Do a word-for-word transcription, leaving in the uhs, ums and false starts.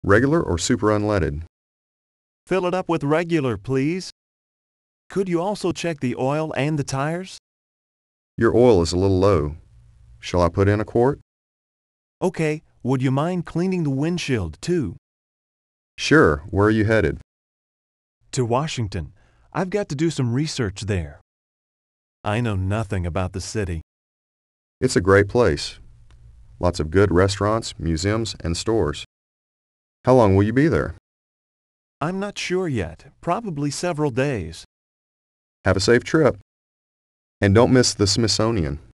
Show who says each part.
Speaker 1: Regular or super unleaded?
Speaker 2: Fill it up with regular, please. Could you also check the oil and the tires?
Speaker 1: Your oil is a little low. Shall I put in a quart?
Speaker 2: Okay, would you mind cleaning the windshield too?
Speaker 1: Sure. Where are you headed?
Speaker 2: To Washington. I've got to do some research there. I know nothing about the city.
Speaker 1: It's a great place. Lots of good restaurants, museums, and stores. How long will you be there?
Speaker 2: I'm not sure yet. Probably several days.
Speaker 1: Have a safe trip. And don't miss the Smithsonian.